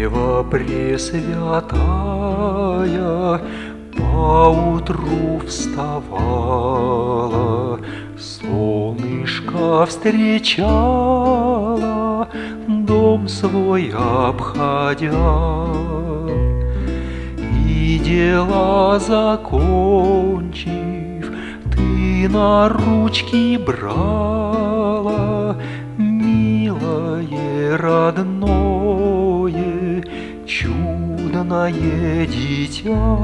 Дева Пресвятая поутру вставала, солнышко встречала, дом свой обходя. И дела закончив, ты на ручки брала, милое, родное, чудное дитя.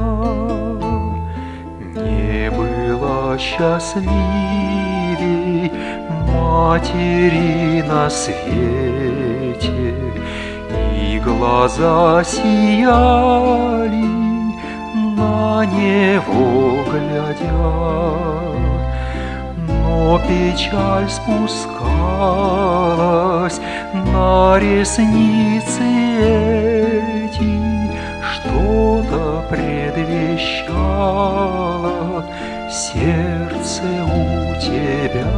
Не было счастливей матери на свете, и глаза сияли на него глядя. Но печаль спускалась на ресницы эти, что-то предвещало сердце у тебя.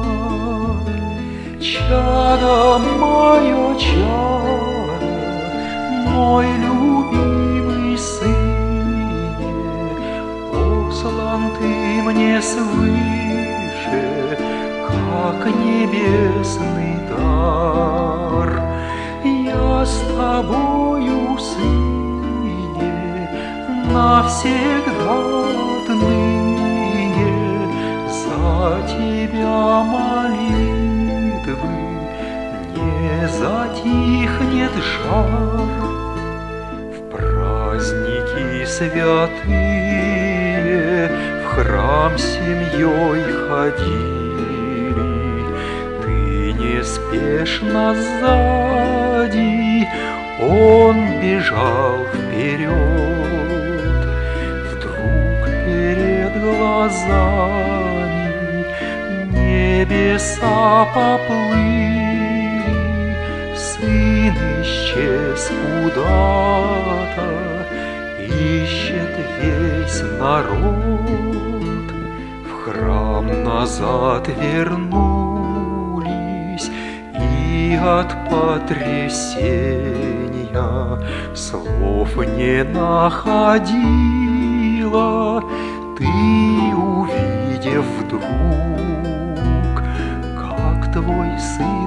Чадо мое, чадо, мой любимый сыне, послан ты мне свыше, как небесный дар. Я с тобою, сыне, навсегда отныне, за тебя молитвы не затихнет жар. В праздники святые в храм семьей ходили, ты неспешно сзади, он бежал вперед. Вдруг перед глазами небеса поплыли, сын исчез куда-то, ищет весь народ. В храм назад вернулись, и от потрясения слов не находила ты, увидев вдруг, как твой сын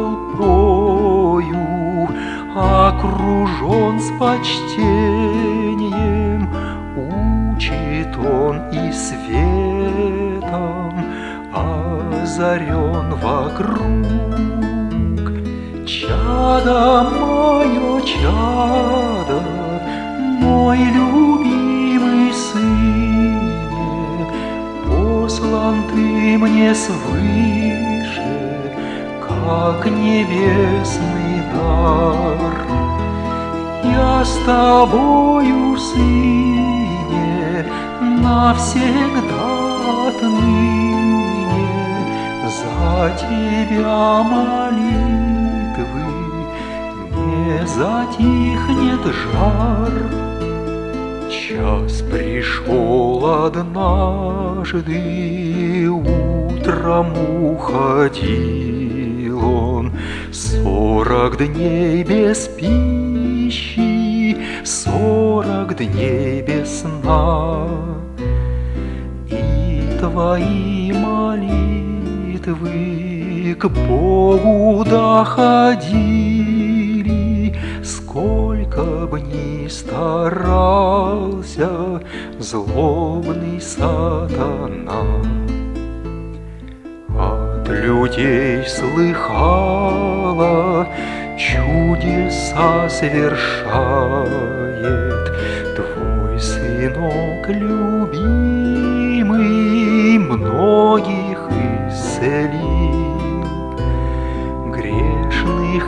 толпою окружен с почтением, учит он и светом озарен вокруг. Чадо мое, чадо, мой любимый сыне, послан ты мне свыше, как небесный дар. Я с тобою, сыне, навсегда отныне, за тебя молитвы не затихнет жар. Час пришел однажды, утром уходил он, 40 дней без пищи, 40 дней без сна. И твои молитвы к Богу доходили, сколько б ни старался злобный сатана. От людей слыхала, чудеса совершает твой сынок любимый, многих исцелил, грешных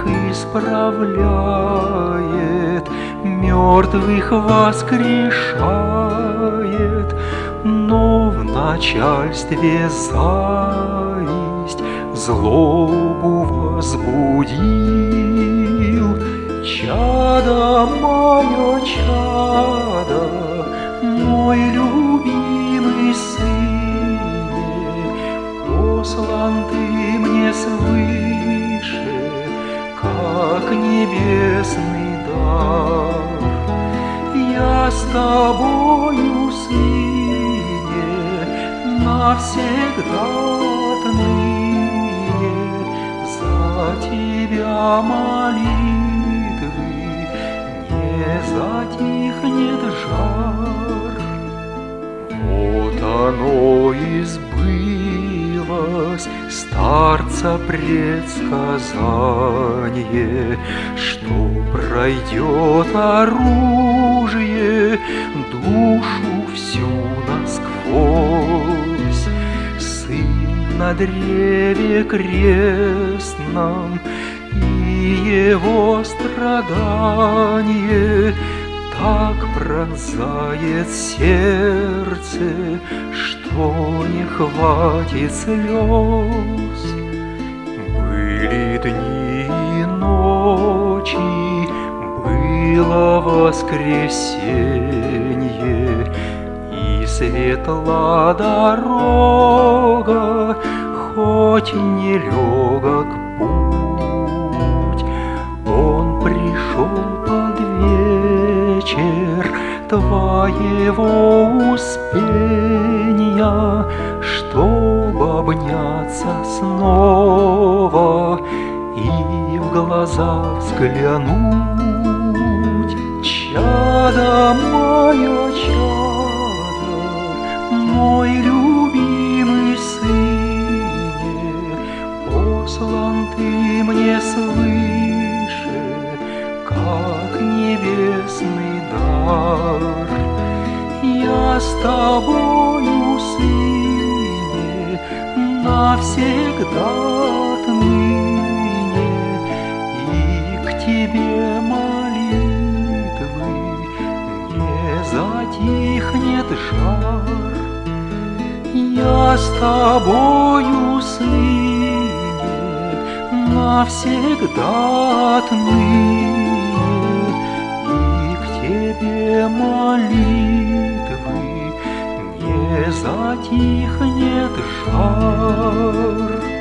исправляет, мертвых воскрешает, но в начальстве зависть злобу возбудил. Чадо мое, чадо, мой любимый сыне, послан ты мне свыше, как небесный дар. Я с тобою, сыне, навсегда отныне, за тебя молитвы не затихнет жар. Вот оно и сбылось, старца предсказание, что пройдет оружие душу всю насквозь. Сын на древе крестном и его страдание так пронзает сердце, что не хватит слез. Были дни и ночи, было воскресенье, и светла дорога, хоть нелегок путь. Он пришел под вечер твоего успения, чтоб обняться снова и в глаза взглянуть. Чадо мое, чадо, мой любимый сыне, послан ты мне свыше, как небесный дар. Я с тобою, сыне, навсегда отныне, и к тебе молитвы не затихнет жар. Я с тобою, сыне, навсегда отныне, и к тебе молитвы не затихнет жар.